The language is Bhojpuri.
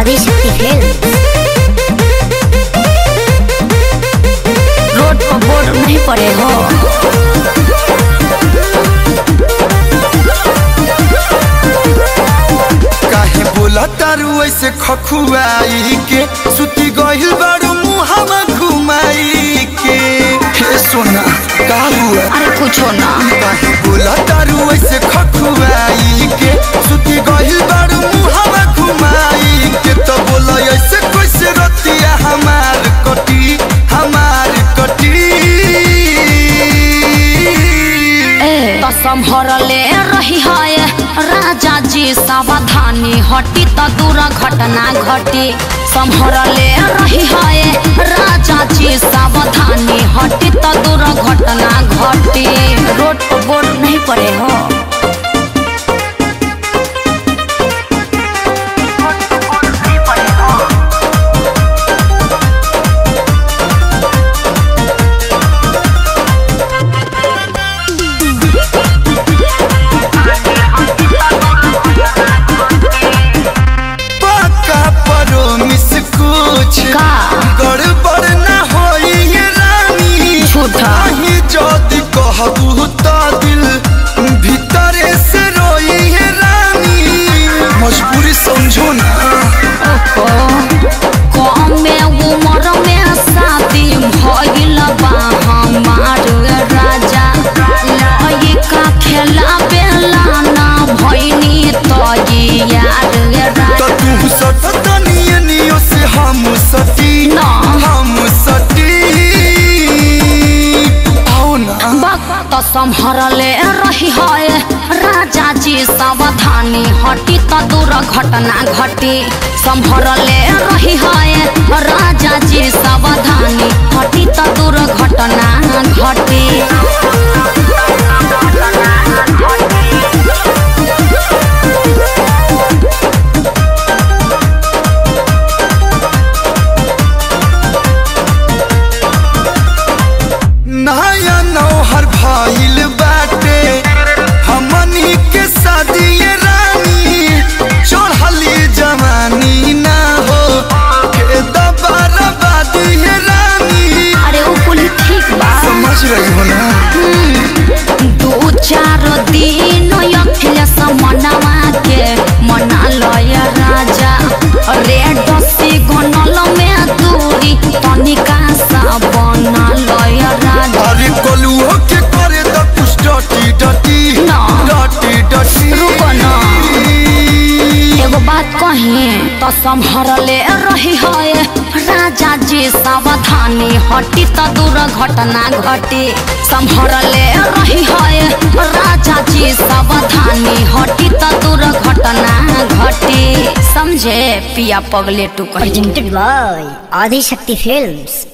आदिशक्ति फिल्म। रोड पर बोर्ड नहीं पड़े हो। काहे बोला तारू ऐसे खखुआई के सुती गहिल बारू मुहावा घुमाई के। हे सोना का हुआ? अरे कुछो ना। काहे बोला तारू ऐसे खखुआई के सुती गहिल बारू मुहावा घुमाई के। तो बोला ऐसे कैसे रतिया हमार कटी तो संभरले रही है राजा जी सावधानी हटी तो दूर घटना घटी। संभरले रही है राजा जी सावधानी हटी तो दूर घटना घटी। रोड पर बोर्ड नहीं पड़े हो। गड़बड़ ना होई रानी कहीं जदि कहबू तो दिल भीतरे से रोई है रानी। मजबूरी समझो ना। कम में उम्र में शादी भइल बा हमार राजा। लइका खेला बेला ना भइनी तो यार राजा। तो तू सटतनिए नियो से हम सटी आओ ना। तो संभरले रही है राजा जी सावधानी हटी तो दूर घटना घटी। संभरले रही है राजा जी सावधानी हटी तो दूर घटना घटी। नया नौहर भइल बाटे हमनी के शादी रानी। चढ़ली जवानी ना हो के दोबारा बादी रानी। अरे वो कुली ठीक बा। समझ रही हो ना। 2-4 दिन अखिलेश मनावा के मना लय राजा। रेड सिग्नल में दूरी तनिका सा बना लय राजा। अरे कोलुओ के करे द कुछ डटी रुको ना। एगो बात कही तो संभरले रही है राजा जी सावधानी हटी तो दूर घटना घटी। संभरले रही है राजा जी सावधानी हटी तो दूर घटना घटी। समझे पिया पगले टू कही। आदिशक्ति फिल्म्स।